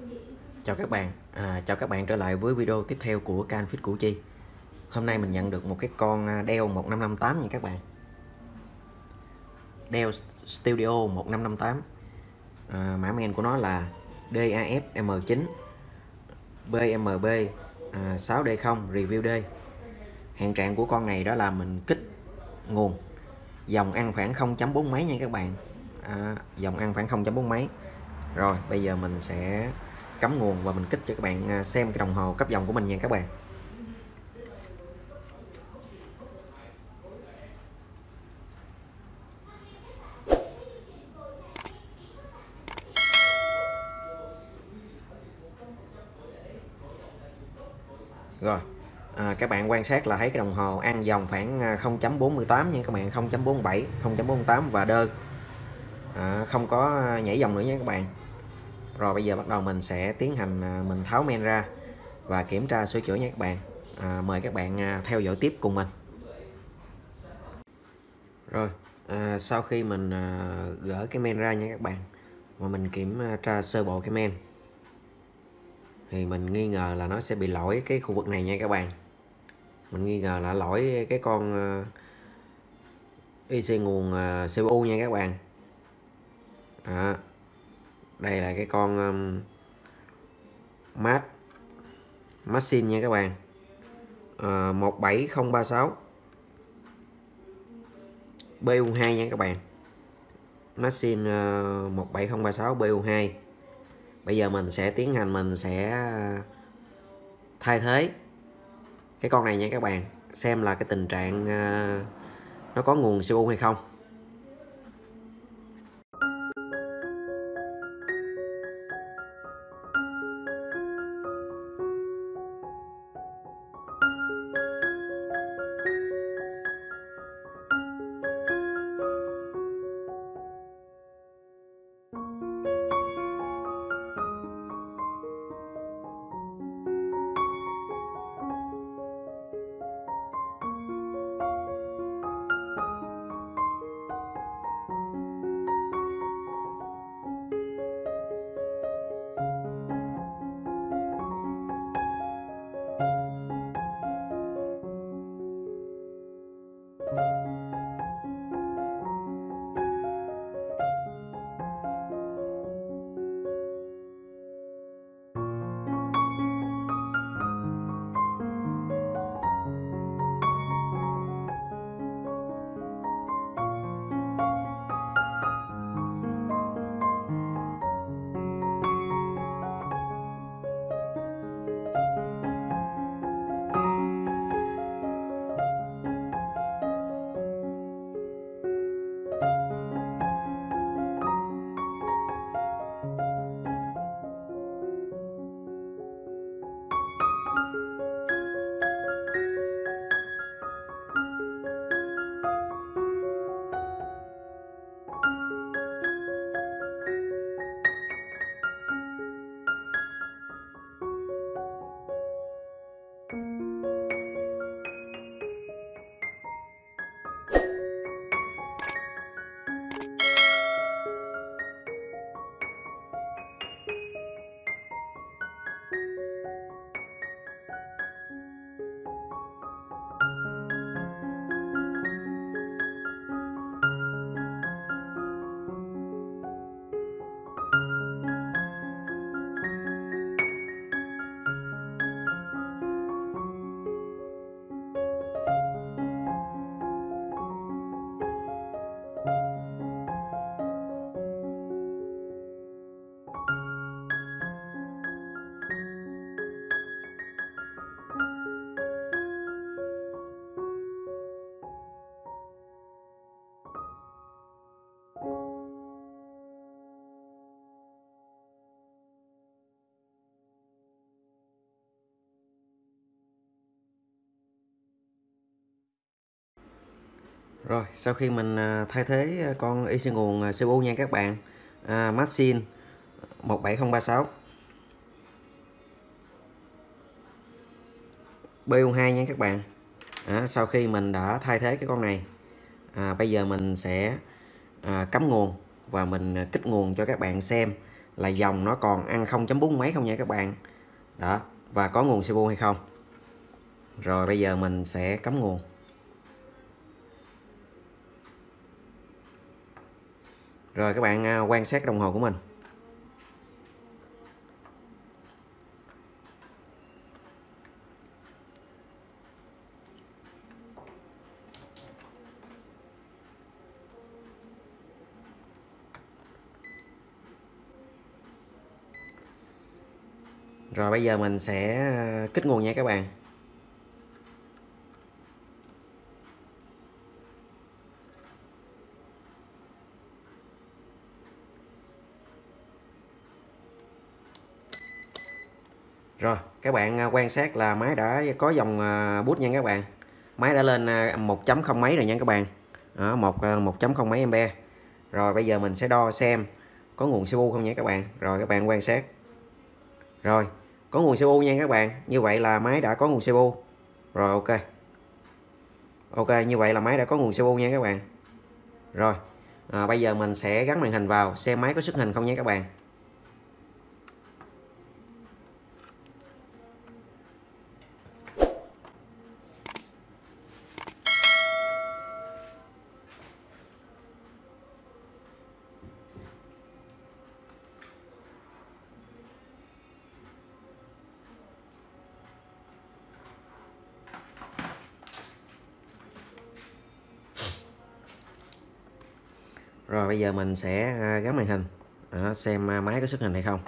Chào các bạn trở lại với video tiếp theo của kênh Fit Củ Chi. Hôm nay mình nhận được một cái con Dell 1558 nha các bạn. Dell Studio 1558. Mã men của nó là DAF-M9 BMB 6D0 Review D. Hiện trạng của con này đó là mình kích nguồn, dòng ăn khoảng 0.4 mấy nha các bạn. Dòng ăn khoảng 0.4 mấy. Rồi bây giờ mình sẽ cắm nguồn và mình kích cho các bạn xem cái đồng hồ cấp dòng của mình nha các bạn. Rồi các bạn quan sát là thấy cái đồng hồ ăn dòng khoảng 0.48 nha các bạn, 0.47, 0.48 và đơ, không có nhảy dòng nữa nha các bạn. Rồi bây giờ bắt đầu mình sẽ tiến hành mình tháo men ra và kiểm tra sửa chữa nha các bạn. Mời các bạn theo dõi tiếp cùng mình. Rồi sau khi mình gỡ cái men ra nha các bạn, và mình kiểm tra sơ bộ cái men thì mình nghi ngờ là nó sẽ bị lỗi cái khu vực này nha các bạn. Mình nghi ngờ là lỗi cái con IC nguồn CPU nha các bạn. Đây là cái con machine nha các bạn, 17036 BU2 nha các bạn. Machine 17036 BU2. Bây giờ mình sẽ tiến hành mình sẽ thay thế cái con này nha các bạn, xem là cái tình trạng nó có nguồn CPU hay không. Rồi sau khi mình thay thế con IC nguồn CPU nha các bạn, machine 17036 BU2 nha các bạn. Sau khi mình đã thay thế cái con này, bây giờ mình sẽ cắm nguồn và mình kích nguồn cho các bạn xem là dòng nó còn ăn 0.4 mấy không nha các bạn. Đó, và có nguồn CPU hay không. Rồi bây giờ mình sẽ cắm nguồn. Rồi các bạn quan sát đồng hồ của mình. Rồi bây giờ mình sẽ kích nguồn nha các bạn. Rồi các bạn quan sát là máy đã có dòng bút nha các bạn. Máy đã lên 1.0 mấy rồi nha các bạn. Đó, 1.0 mấy ampe. Rồi bây giờ mình sẽ đo xem có nguồn CPU không nha các bạn. Rồi các bạn quan sát. Rồi có nguồn CPU nha các bạn. Như vậy là máy đã có nguồn CPU. Rồi ok. Ok, như vậy là máy đã có nguồn CPU nha các bạn. Rồi bây giờ mình sẽ gắn màn hình vào xem máy có xuất hình không nha các bạn. Rồi bây giờ mình sẽ gắn màn hình xem máy có xuất hình hay không.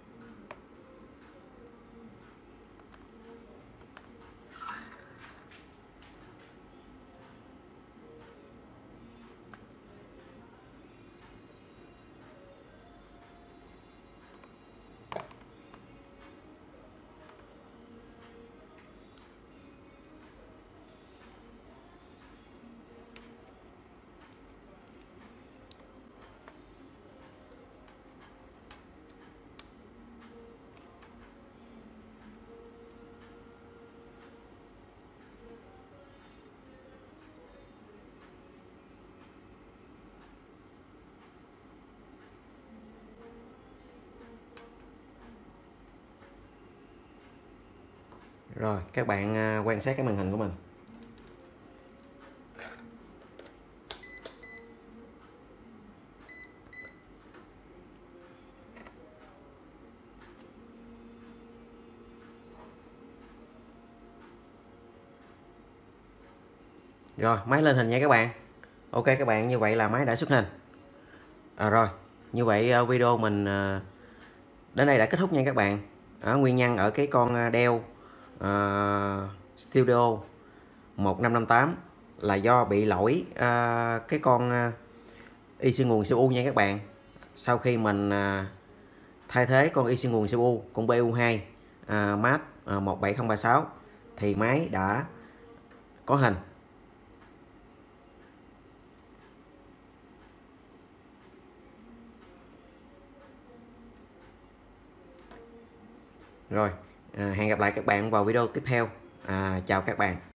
Rồi các bạn quan sát cái màn hình của mình. Rồi máy lên hình nha các bạn. Ok các bạn, như vậy là máy đã xuất hình. Rồi như vậy video mình đến đây đã kết thúc nha các bạn. Nguyên nhân ở cái con Dell Studio 1558 là do bị lỗi cái con IC nguồn CPU nha các bạn. Sau khi mình thay thế con IC nguồn CPU con BU2 MAT 17036 thì máy đã có hình. Rồi hẹn gặp lại các bạn vào video tiếp theo. Chào các bạn.